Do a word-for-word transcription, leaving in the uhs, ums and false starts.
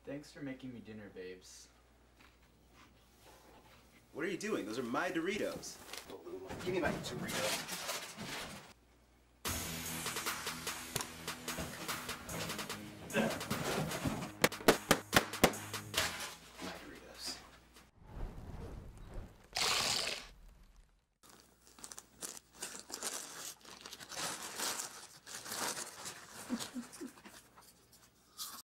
Thanks for making me dinner, babes. What are you doing? Those are my Doritos. Give me my Doritos.